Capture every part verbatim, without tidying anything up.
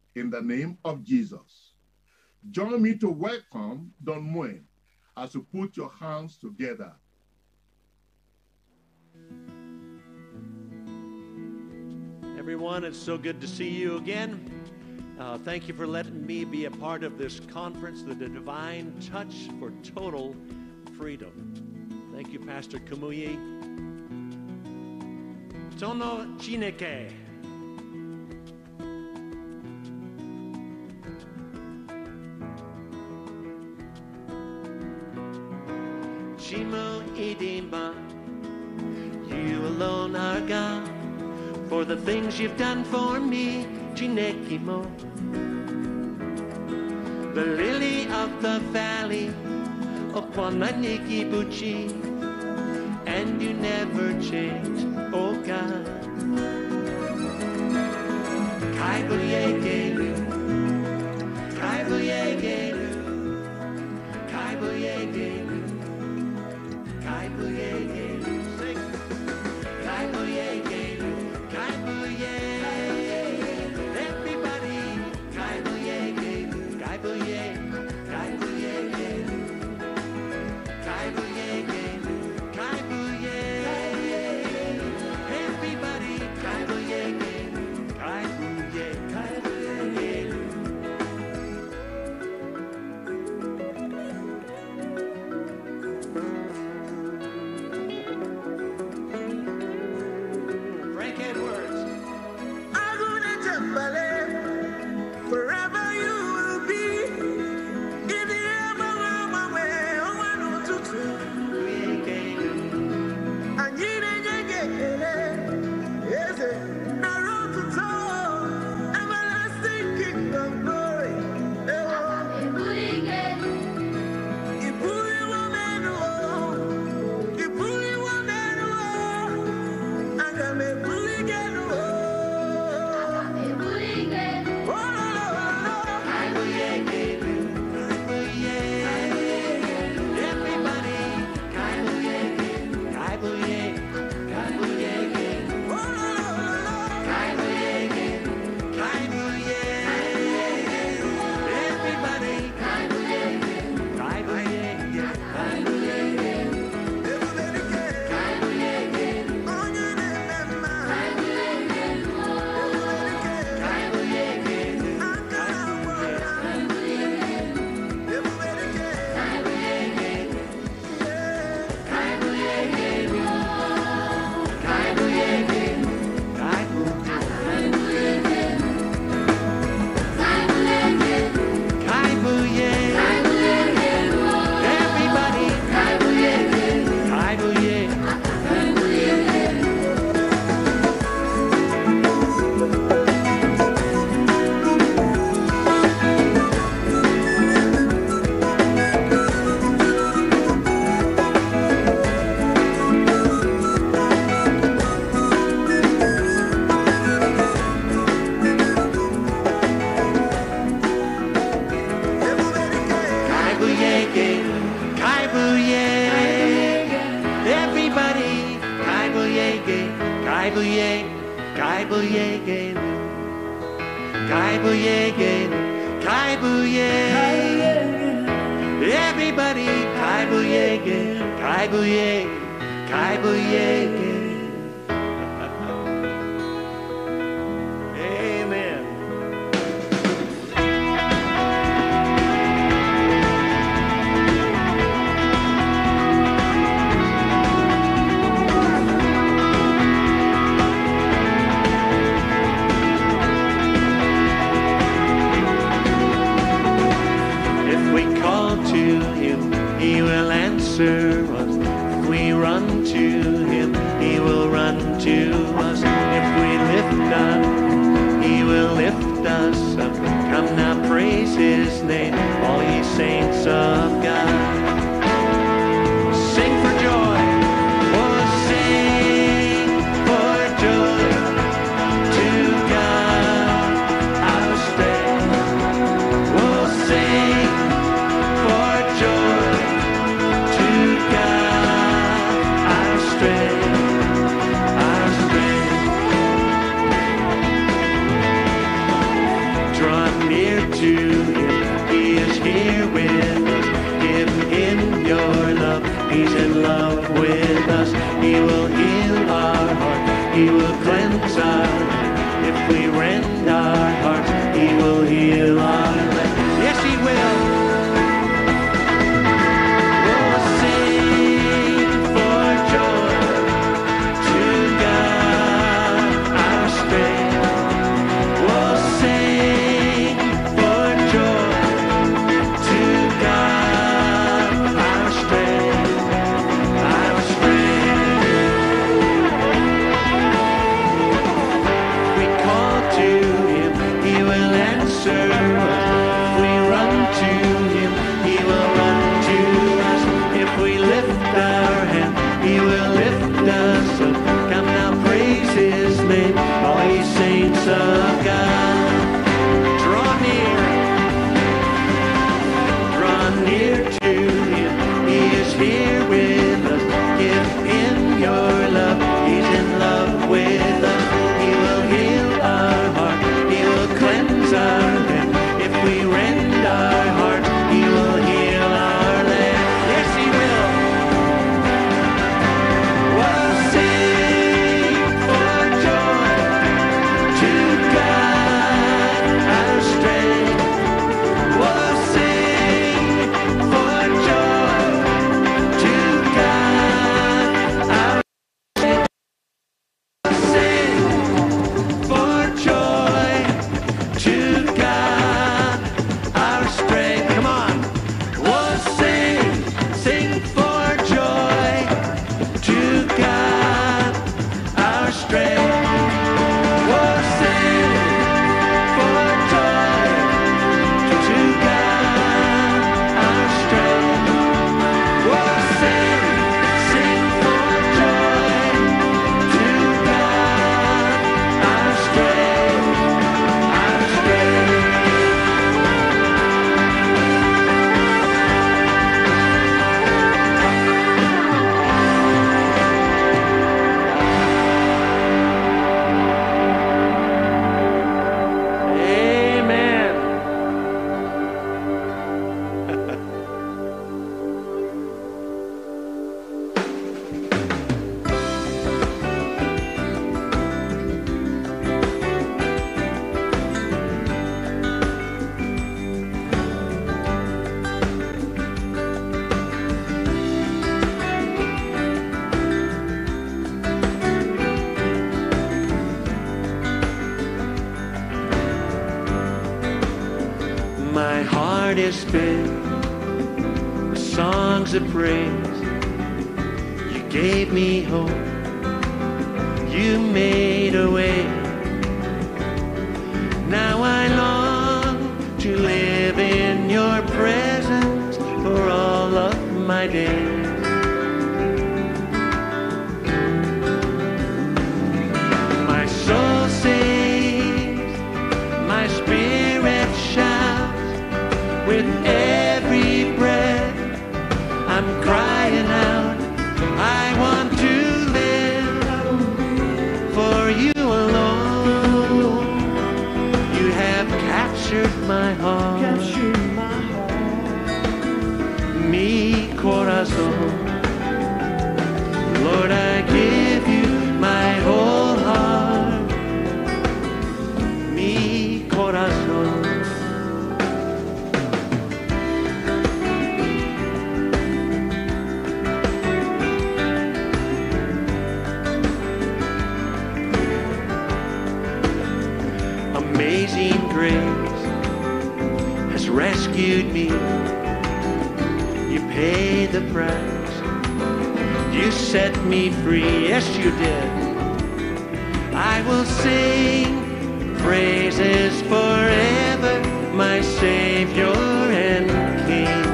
in the name of Jesus. Join me to welcome Don Moen as you put your hands together. Everyone, it's so good to see you again. Uh, thank you for letting me be a part of this conference, the Divine Touch for Total Freedom. Thank you, Pastor Kumuyi. Tono Chineke. Shimo Idima, you alone are God. For the things you've done for me, Chinekimo. The lily of the valley, Okwananiki Buchi, and you never change, oh God. Kaibuyegelu, Kaibuyegelu, Kaibuyegelu, Kaibuyegelu, sing, Kaibuyegelu. Everybody, Kaibuye, Kaibuye, Kaibuye, Kaibuye, Kaibuye. Everybody, Kaibuye, Kaibuye, Kaibuye. Frank Edwards. Forever you will be in the Yama way. Oh, I know to do. I need a gay. Yes, I wrote to tell everlasting kingdom glory. You bully woman, oh, you bully woman, oh, I got me bully again, oh. near to him. He is here with us. Give in your love. He's in love with us. He will heal our heart. He will cleanse our land. If we rend our hearts, he will heal our land. Yes, he will. We'll sing for joy to God, our strength. We'll sing for joy to God, our strength, our strength. We call to him, he will answer us. If we run to him, he will run to us. If we lift our hand, he will lift us up. Come now, praise his name, all ye saints of God. Draw near, draw near to him. He is here with us. Give him your love. He's in love with us. He will heal our heart. He will cleanse our land. If we rend our heart, he will heal our land. Yes, he will. We'll sing for joy to God, our strength. We'll sing for joy to God, our strength. Sing for joy to God, our strength. Come on. We'll sing, sing for joy to God, our strength. We'll sing for joy to God, our strength. We'll sing, sing for joy to God, our strength, our strength. Amen. My heart is filled with songs of praise. You gave me hope. You made a way. Now I long to live in your presence for all of my days. My soul sings, my spirit shouts. With every breath, I'm crying out, I want to live for you alone. You have captured my heart, mi corazón. Lord, I give you my whole heart, mi corazón. Amazing grace has rescued me. You paid the price. You set me free. Yes, you did. I will sing praises forever, my Savior and King.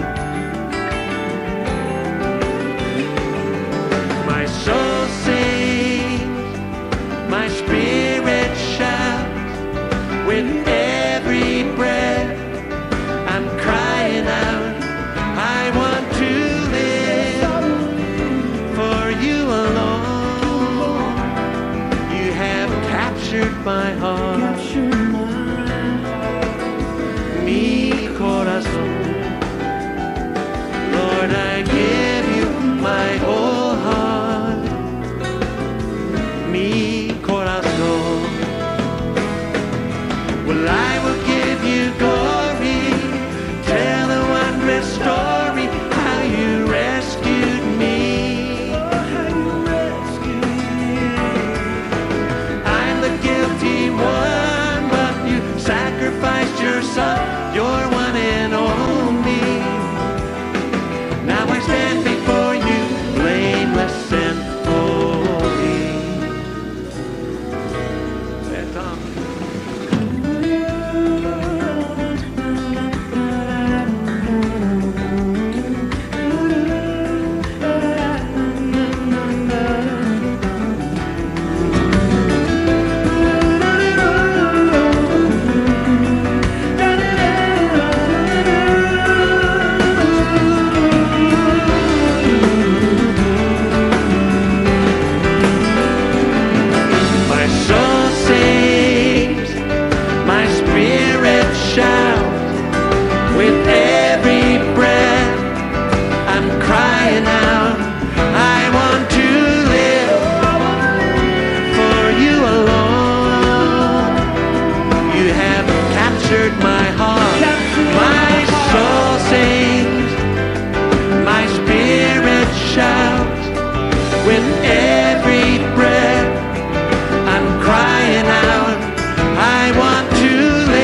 My soul sings, my spirit shouts. With every breath, I'm crying out, I want to live for you alone. You have captured my heart, Well, I will give you glory, tell the wondrous story, how you rescued me. I'm the guilty one, but you sacrificed your son, your one and only. Now I stand before you, blameless and holy. Yeah, Tom. My soul sings, my spirit shouts, with every breath I'm crying out, I want to live for you alone. You have captured my heart, my soul sings, my spirit shouts, with every breath I'm crying out, I want to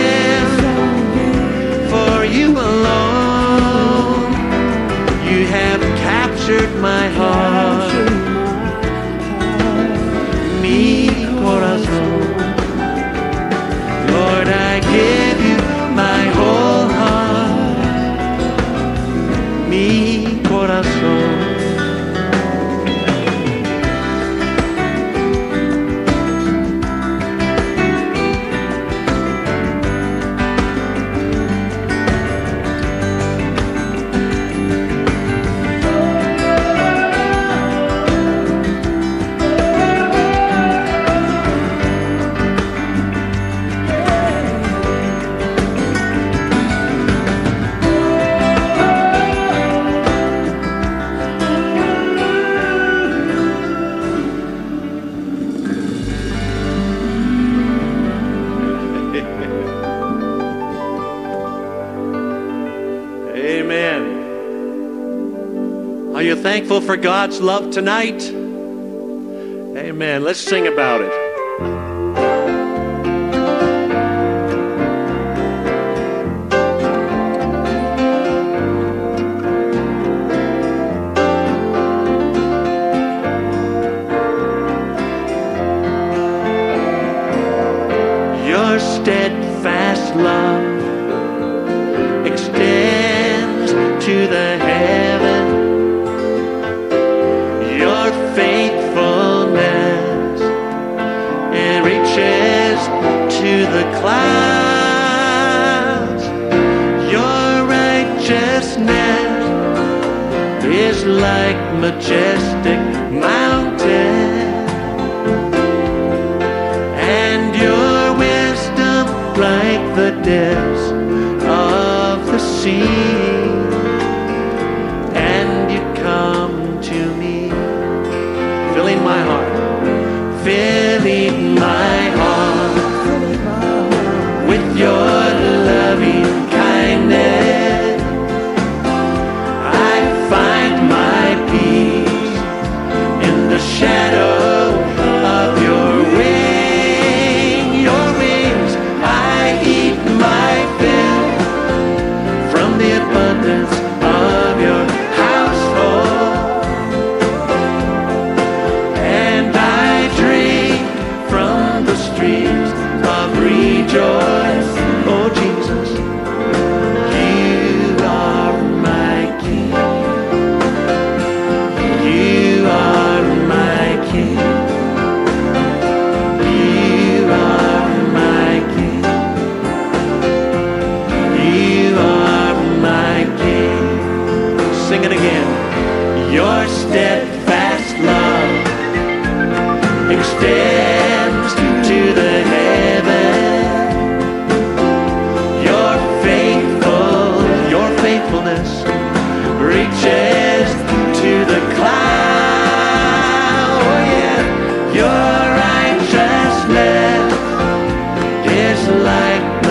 live for you alone. You have captured my heart, mi corazón. Lord, I give you my whole heart, mi corazón. Amen. Are you thankful for God's love tonight? Amen. Let's sing about it. Your steadfast love extends to the heaven. Your faithfulness, it reaches to the clouds. Your righteousness is like majestic mountains, and your wisdom like the depths of the sea. And you come to me, filling my heart, filling my heart with your loving kindness. I find my peace in the shadow of your wing, your wings. I eat my fill from the abundance of your household, and I drink from the streams of rejoice. Oh Jesus, you are my King. You are my King. You are my King. You are my King. Sing it again. Your steadfast love extends to the heaven. Your faithful, your faithfulness reaches to the cloud. Oh yeah, your righteousness is like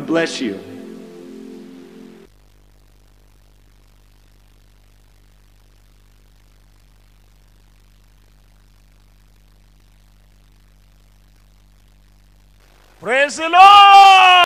bless you. Praise the Lord.